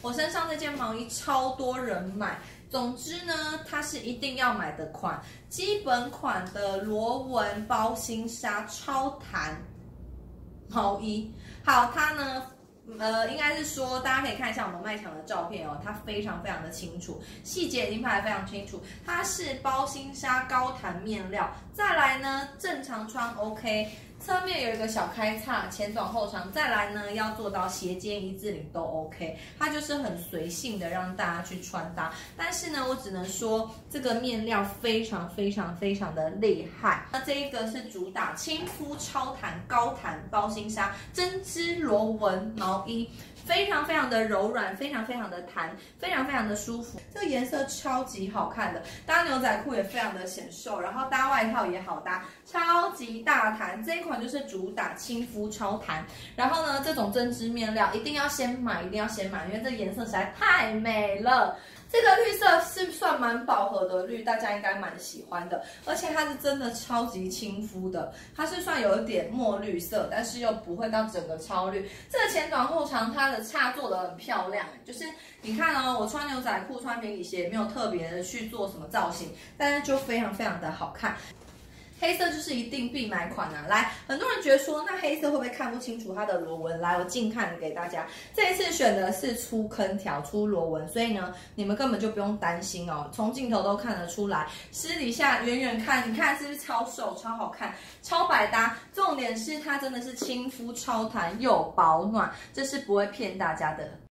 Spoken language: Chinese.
我身上这件毛衣超多人买。总之呢，它是一定要买的款，基本款的螺纹包心纱超弹毛衣。好，它呢，应该是说大家可以看一下我们卖场的照片哦，它非常非常的清楚，细节已经拍得非常清楚。它是包心纱高弹面料，再来呢，正常穿 OK。侧面有一个小开叉，前短后长，再来呢要做到斜肩一字领都 OK， 它就是很随性的让大家去穿搭。但是呢，我只能说这个面料非常非常非常的厉害。那这一个是主打亲肤超弹高弹包心纱针织螺纹毛衣。非常非常的柔软，非常非常的弹，非常非常的舒服。这个颜色超级好看的，搭牛仔裤也非常的显瘦，然后搭外套也好搭，超级大弹。这一款就是主打亲肤超弹。然后呢，这种针织面料一定要先买，一定要先买，因为这颜色实在太美了。这个绿色是算蛮饱和的绿，大家应该蛮喜欢的，而且它是真的超级亲肤的，它是算有一点墨绿色，但是又不会到整个超绿。这个前短后长，它的叉做的很漂亮，就是你看哦，我穿牛仔裤、穿平底鞋，没有特别的去做什么造型，但是就非常非常的好看。黑色就是一定必买款啊！来，很多人觉得说，那黑色会不会看不清楚它的螺纹？来，我近看给大家。这一次选的是粗坑条、粗螺纹，所以呢，你们根本就不用担心哦，从镜头都看得出来。私底下远远看，你看是不是超瘦、超好看、超百搭？重点是它真的是亲肤、超弹又保暖，这是不会骗大家的。